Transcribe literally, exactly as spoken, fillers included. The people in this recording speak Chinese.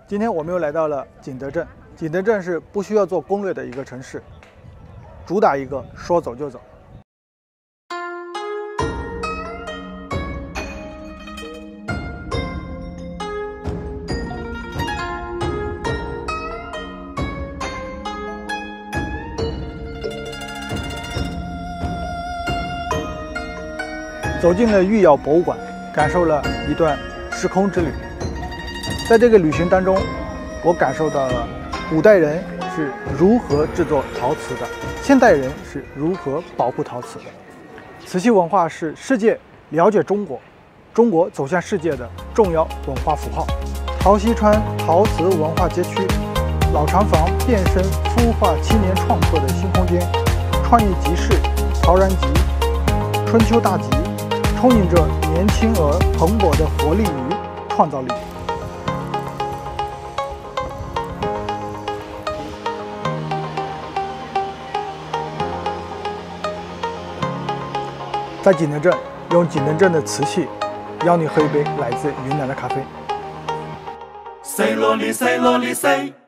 今天我们又来到了景德镇。景德镇是不需要做攻略的一个城市，主打一个说走就走。走进了御窑博物馆，感受了一段时空之旅。在这个旅行当中，我感受到了古代人是如何制作陶瓷的，现代人是如何保护陶瓷的。瓷器文化是世界了解中国，中国走向世界的重要文化符号。陶溪川陶瓷文化街区，老厂房变身孵化青年创客的新空间，创意集市、陶然集、春秋大集，充盈着年轻而蓬勃的活力与创造力。在景德镇，用景德镇的瓷器，邀你喝一杯来自云南的咖啡。 Say lolly, say lolly, say.